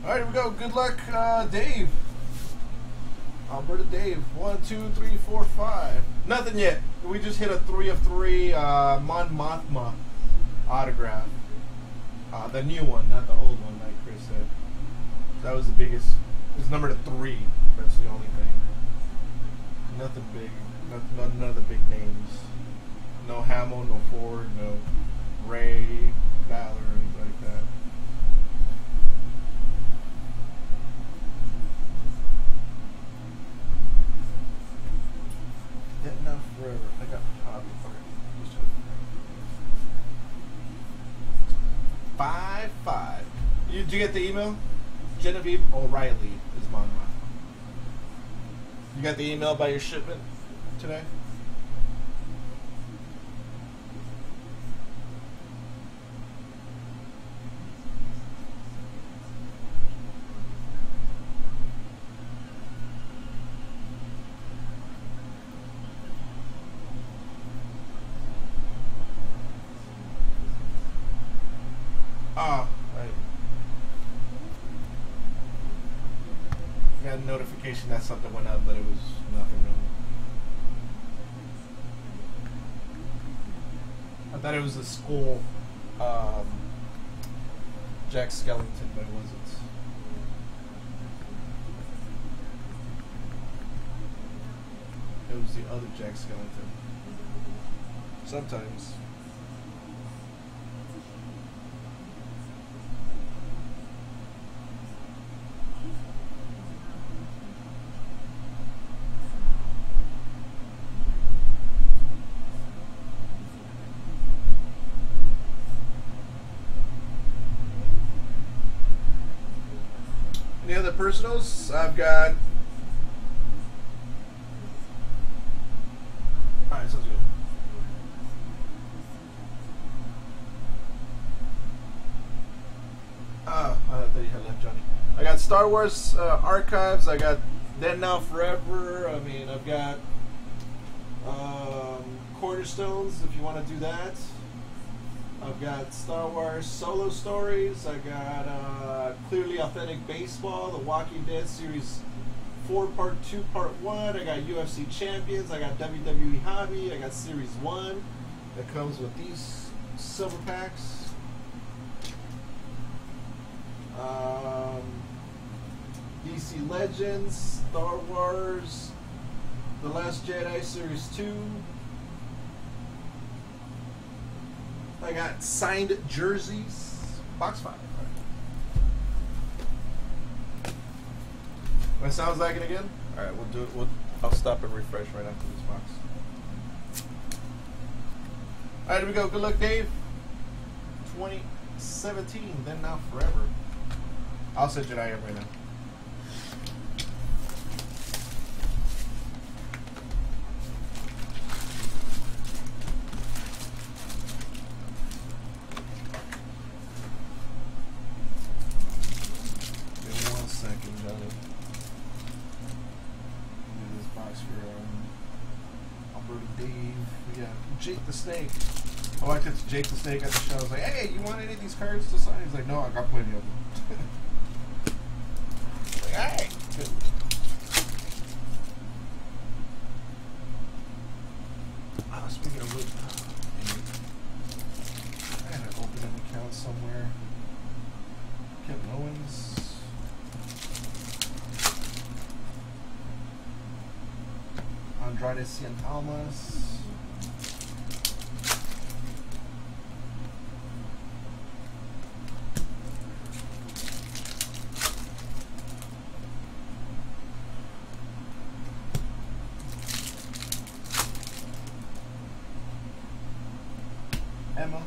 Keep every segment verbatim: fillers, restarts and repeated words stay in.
All right, here we go. Good luck, uh, Dave. Alberta Dave. One, two, three, four, five. Nothing yet. We just hit a three of three uh, Mon Mothma autograph. Uh, the new one, not the old one, like Chris said. That was the biggest. It's numbered to three. That's the only thing. Nothing big. Not, not, none of the big names. No Hamill, no Ford, no Ray, Ballard, or anything like that. Get enough forever. I got hobby. Okay. Five five. You, did you get the email? Genevieve O'Reilly is mine. You got the email by your shipment today? Ah, right. I got a notification that something went up, but it was nothing really. I thought it was a school um, Jack Skellington, but it wasn't. It was the other Jack Skellington. Sometimes. Any other personals? I've got. Alright, sounds good. Ah, I thought you had left, Johnny. I got Star Wars uh, Archives. I got Then Now Forever. I mean, I've got um, Cornerstones, if you want to do that. I've got Star Wars Solo Stories. I got uh, Clearly Authentic Baseball, The Walking Dead Series four, Part two, Part one. I got U F C Champions. I got W W E Hobby. I got Series one. That comes with these silver packs. Um, D C Legends, Star Wars, The Last Jedi Series two. I got signed jerseys. Box five. What sounds like it again? All right, we'll do it. We'll, I'll stop and refresh right after this box. All right, here we go. Good luck, Dave. twenty seventeen. Then Now Forever. I'll send you an I M right now. Jake the Snake. I walked up to Jake the Snake at the show. I was like, hey, you want any of these cards to sign? He's like, no, I got plenty of them. Like, hey. Oh, speaking of which, I gotta open an account somewhere. Kevin Owens. Andrade Cien Almas. Emma.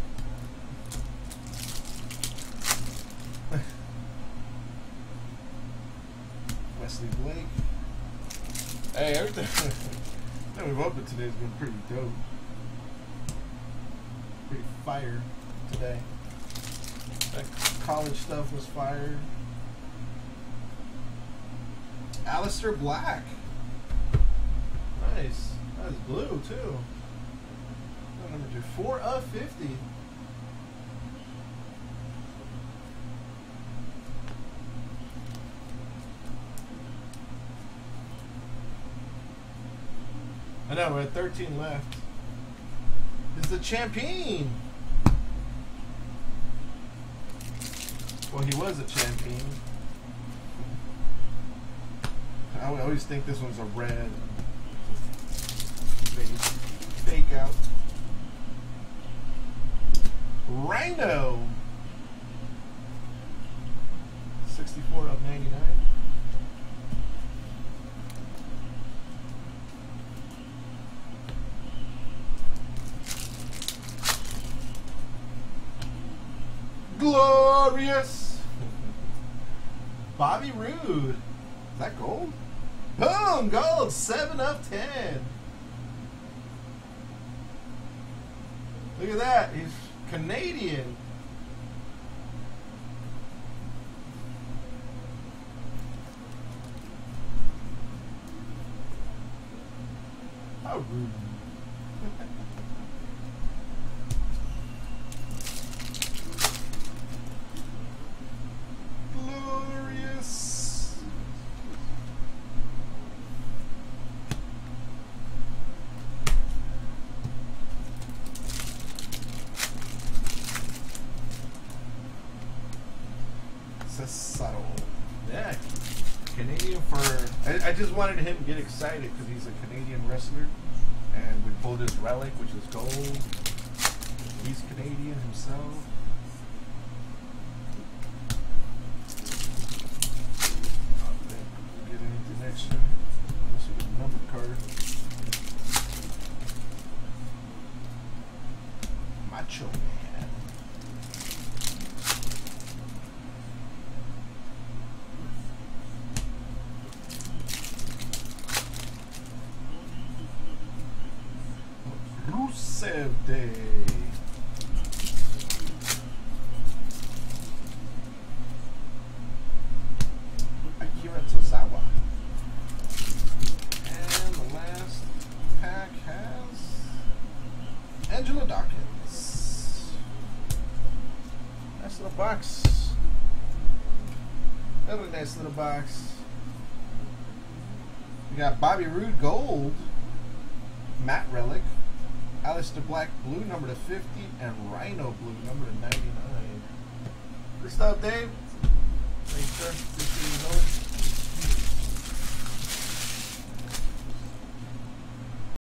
Wesley Blake. Hey, everything that we've opened today has been pretty dope. Pretty fire today. That college stuff was fired. Alistair Black. Nice. That's blue too. Number two, four of fifty. I know, we're at thirteen left. Is the champion. Well, he was a champion. I always think this one's a red. Fake out. Rhino. sixty-four of ninety-nine. Glorious. Bobby Roode. Is that gold? Boom! Gold! seven of ten. Look at that. He's Canadian. How rude. Glorious. Cesaro. Yeah. Canadian for... I, I just wanted him to get excited because he's a Canadian wrestler. And we pulled his relic, which is gold. He's Canadian himself. I'll get anything extra. Unless we get a number card. Macho Man. Rusev Day. Akira Tozawa. And the last pack has Angela Dawkins. Nice little box. Another nice little box. We got Bobby Roode Gold, Matt Relic, Aleister Black Blue number to fifty, and Rhino Blue number to ninety-nine. Good stuff, Dave. Thanks, sir. Appreciate you.